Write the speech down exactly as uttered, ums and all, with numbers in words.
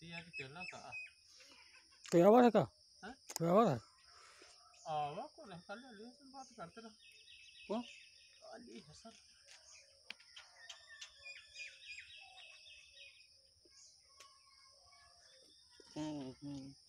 आज केला का क्या आवाज है का है क्या आवाज है आवा को रह कल ले से बात करते रहो कौन अली हसन हम्म